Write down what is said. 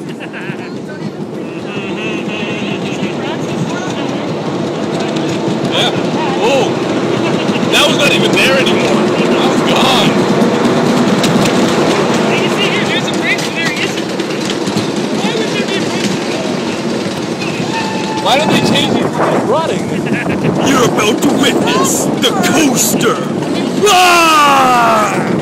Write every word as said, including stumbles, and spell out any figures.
Yeah. Oh, that was not even there anymore. That was gone. Hey, you see here, there's a bridge, but there isn't. Why would there be a bridge? Why did they change it from running? You're about to witness the coaster! Ah!